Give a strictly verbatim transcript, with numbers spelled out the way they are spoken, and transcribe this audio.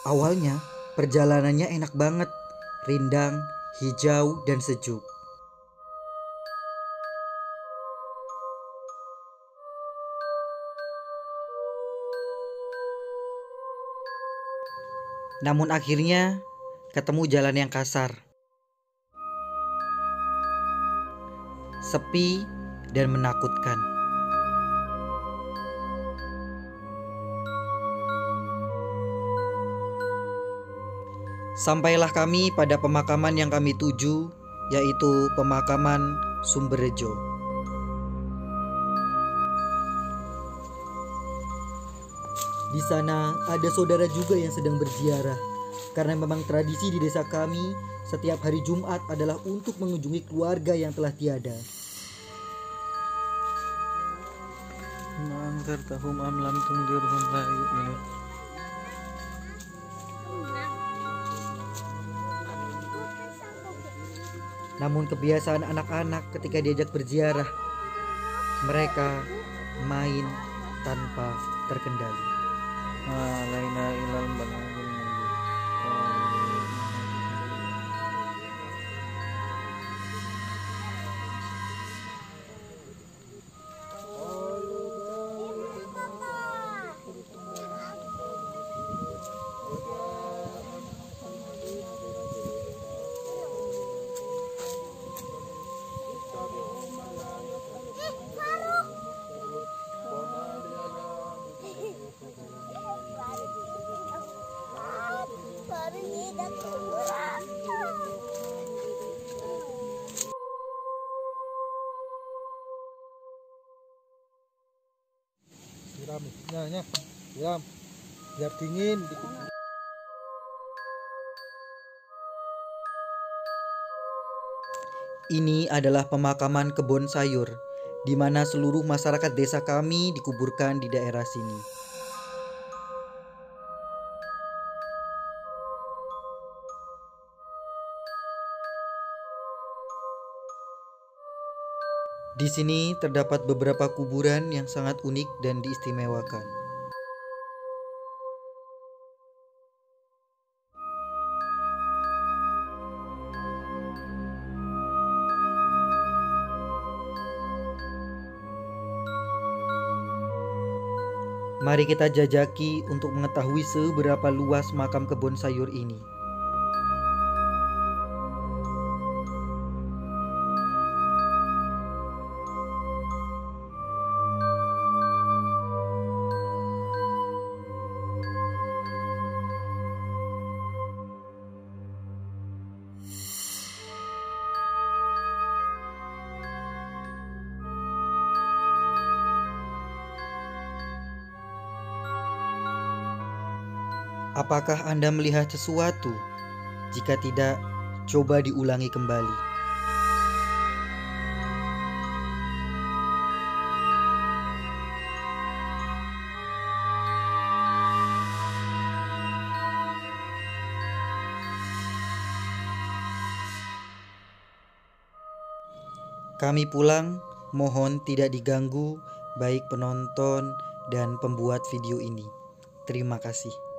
Awalnya perjalanannya enak banget, rindang, hijau, dan sejuk. Namun akhirnya ketemu jalan yang kasar, sepi, dan menakutkan. Sampailah kami pada pemakaman yang kami tuju, yaitu pemakaman Sumberjo. Di sana ada saudara juga yang sedang berziarah, karena memang tradisi di desa kami setiap hari Jumat adalah untuk mengunjungi keluarga yang telah tiada. Mangkar tahum amlam tungdirhum la yu'minun. Namun kebiasaan anak-anak ketika diajak berziarah, mereka main tanpa terkendali. Alaina ilal balagul mubin. Siram, ya, ya, siram, biar dingin. Ini adalah pemakaman kebun sayur, di mana seluruh masyarakat desa kami dikuburkan di daerah sini. Di sini terdapat beberapa kuburan yang sangat unik dan diistimewakan. Mari kita jajaki untuk mengetahui seberapa luas makam kebun sayur ini. Apakah Anda melihat sesuatu? Jika tidak, coba diulangi kembali. Kami pulang, mohon tidak diganggu baik penonton dan pembuat video ini. Terima kasih.